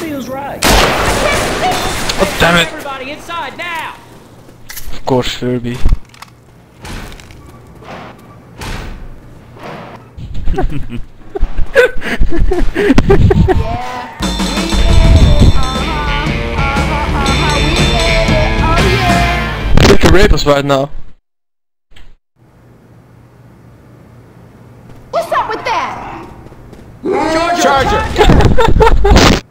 feels right. Oh, damn it! Everybody inside now! Of course, Furby. Yeah, we made it. We made it. Oh yeah. You can rape us right now. What's up with that? Charger!